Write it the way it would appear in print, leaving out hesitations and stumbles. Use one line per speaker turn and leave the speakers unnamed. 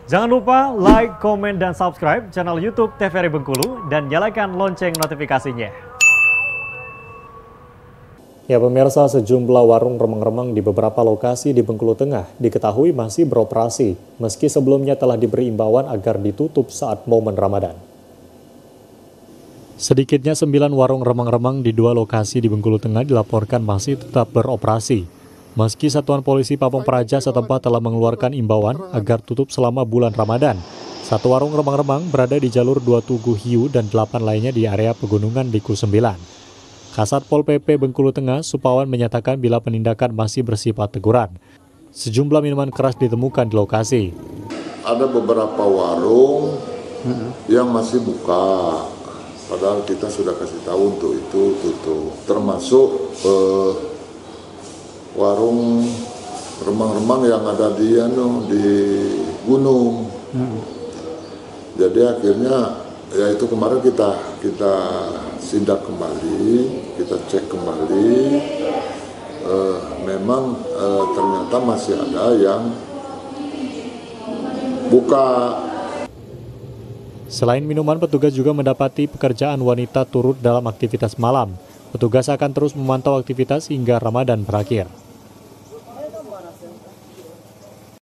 Jangan lupa like, komen, dan subscribe channel YouTube TVRI Bengkulu dan nyalakan lonceng notifikasinya. Ya pemirsa, sejumlah warung remang-remang di beberapa lokasi di Bengkulu Tengah diketahui masih beroperasi, meski sebelumnya telah diberi imbauan agar ditutup saat momen Ramadan. Sedikitnya 9 warung remang-remang di 2 lokasi di Bengkulu Tengah dilaporkan masih tetap beroperasi. Meski Satuan Polisi Pamong Praja setempat telah mengeluarkan imbauan agar tutup selama bulan Ramadan. 1 warung remang-remang berada di jalur 2 Tugu Hiu dan 8 lainnya di area pegunungan Liku 9. Kasat Pol PP Bengkulu Tengah, Supawan menyatakan bila penindakan masih bersifat teguran. Sejumlah minuman keras ditemukan di lokasi.
Ada beberapa warung yang masih buka, padahal kita sudah kasih tahu untuk itu tutup. Termasuk warung remang-remang yang ada di gunung. Jadi akhirnya ya itu kemarin kita sidak kembali, kita cek kembali, memang ternyata masih ada yang buka.
Selain minuman, petugas juga mendapati pekerjaan wanita turut dalam aktivitas malam. Petugas akan terus memantau aktivitas hingga Ramadan berakhir.